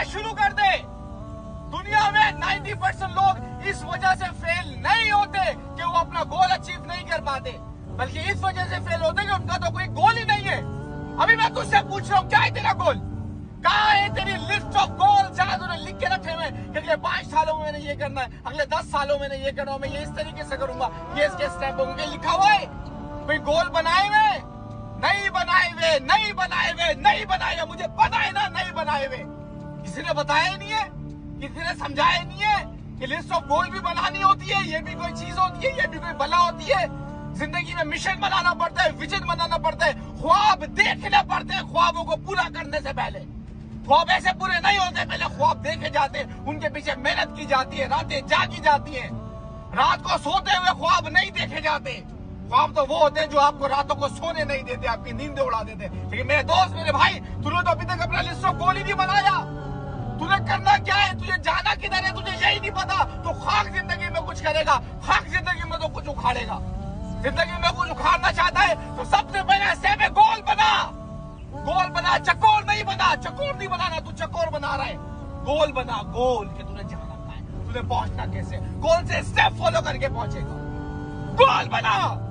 शुरू कर दे। दुनिया में 90% लोग इस वजह से फेल नहीं होते कि वो अपना गोल अचीव नहीं कर पाते, बल्कि इस वजह से फेल होते कि उनका तो कोई गोल ही नहीं है। अभी मैं तुझसे पूछ रहा हूँ, क्या है तेरा गोल? कहाँ है तेरी लिस्ट ऑफ गोल जहां तूने लिख के रखे हुए कि अगले 5 सालों में मैंने ये करना है, अगले 10 सालों में मैंने ये करना है, मैं ये इस तरीके से करूंगा, ये इसके स्टेप होंगे, लिखा हुआ है? कोई गोल बनाए हुए? नहीं बनाए हुए, नहीं बनाए हुए, नहीं बनाए हुए। मुझे पता है ना, नहीं बनाए हुए। किसी ने बताया ही नहीं है, किसी ने समझाया ही नहीं है कि लिस्ट ऑफ गोल भी बनानी होती है, ये भी कोई चीज होती है, ये भी कोई बला होती है। जिंदगी में मिशन बनाना पड़ता है, विजन बनाना पड़ता है, ख्वाब देखने पड़ते हैं। ख्वाबों को पूरा करने से पहले ख्वाब ऐसे पूरे नहीं होते, पहले ख्वाब देखे जाते हैं, उनके पीछे मेहनत की जाती है, रातें जागी जाती है। रात को सोते हुए ख्वाब नहीं देखे जाते। ख्वाब तो वो होते हैं जो आपको रातों को सोने नहीं देते, आपकी नींदें उड़ा देते। लेकिन मेरे दोस्त, मेरे भाई, तूने तो अभी तक अपना लिस्ट ऑफ गोल ही नहीं बनाया। तुझे करना क्या है, तुझे जाना किधर है, तुझे यही नहीं पता। तो खाक जिंदगी में कुछ करेगा, खाक जिंदगी में तो कुछ उखाड़ेगा। जिंदगी में कुछ उखाड़ना चाहता है तो सबसे पहले स्टेप है गोल बना। गोल बना, चकोर नहीं बना। चकोर नहीं बनाना, तू चकोर बना रहा है। गोल बना, गोल कि तूने जाना कहाँ है, तूने पहुंचना कैसे, कौन से स्टेप फॉलो करके पहुंचेगा। गोल बना।